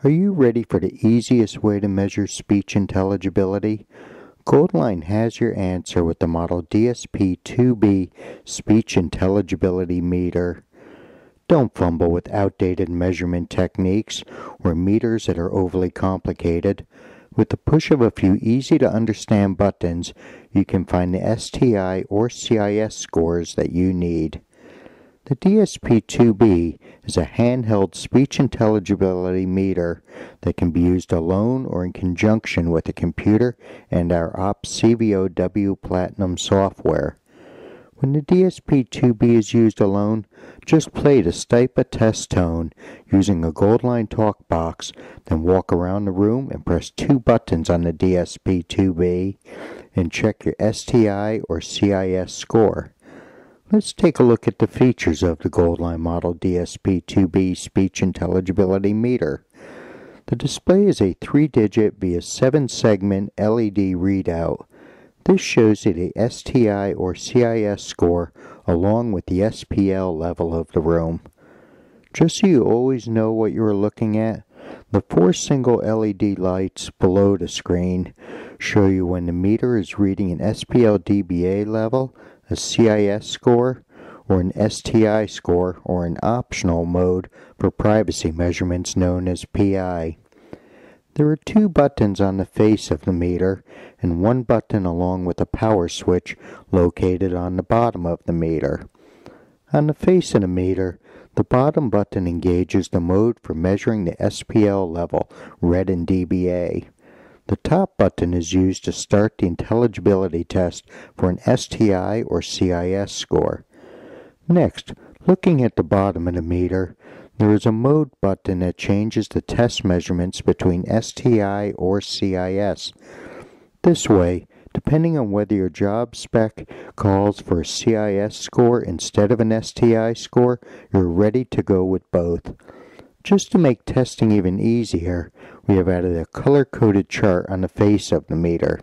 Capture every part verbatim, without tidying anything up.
Are you ready for the easiest way to measure speech intelligibility? Gold Line has your answer with the model D S P two B Speech Intelligibility Meter. Don't fumble with outdated measurement techniques or meters that are overly complicated. With the push of a few easy-to-understand buttons, you can find the S T I or C I S scores that you need. The D S P two B is a handheld speech intelligibility meter that can be used alone or in conjunction with a computer and our O P C V O W Platinum software. When the D S P two B is used alone, just play the S T I-pa test tone using a Gold Line talk box, then walk around the room and press two buttons on the D S P two B and check your S T I or C I S score. Let's take a look at the features of the Gold Line model D S P two B Speech Intelligibility Meter. The display is a three digit via seven segment L E D readout. This shows you the S T I or C I S score along with the S P L level of the room. Just so you always know what you are looking at, the four single L E D lights below the screen show you when the meter is reading an S P L D B A level, a C I S score, or an S T I score, or an optional mode for privacy measurements known as P I. There are two buttons on the face of the meter and one button along with a power switch located on the bottom of the meter. On the face of the meter, the bottom button engages the mode for measuring the S P L level, read in D B A. The top button is used to start the intelligibility test for an S T I or C I S score. Next, looking at the bottom of the meter, there is a mode button that changes the test measurements between S T I or C I S. This way, depending on whether your job spec calls for a C I S score instead of an S T I score, you're ready to go with both. Just to make testing even easier, we have added a color-coded chart on the face of the meter.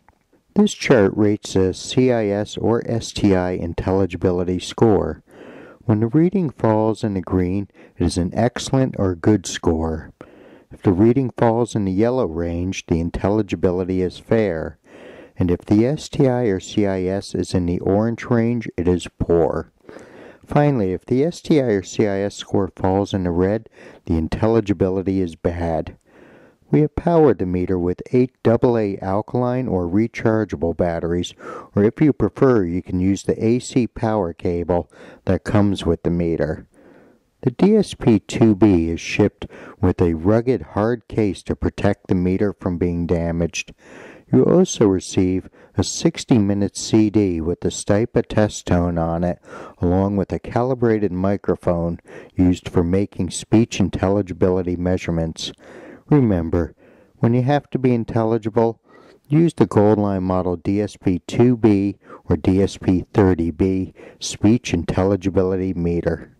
This chart rates a C I S or S T I intelligibility score. When the reading falls in the green, it is an excellent or good score. If the reading falls in the yellow range, the intelligibility is fair. And if the S T I or C I S is in the orange range, it is poor. Finally, if the S T I or C I S score falls in the red, the intelligibility is bad. We have powered the meter with eight double A alkaline or rechargeable batteries, or if you prefer, you can use the A C power cable that comes with the meter. The D S P two B is shipped with a rugged hard case to protect the meter from being damaged. You also receive a sixty minute C D with the S T I-pa test tone on it, along with a calibrated microphone used for making speech intelligibility measurements. Remember, when you have to be intelligible, use the Gold Line model D S P two B or D S P thirty B Speech Intelligibility Meter.